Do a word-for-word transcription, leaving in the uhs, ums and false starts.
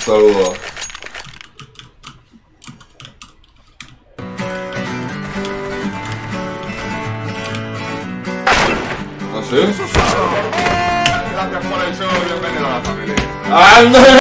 Saludos. ¿Ah, sí? Gracias por el show y bienvenido a la familia. ¡Anda!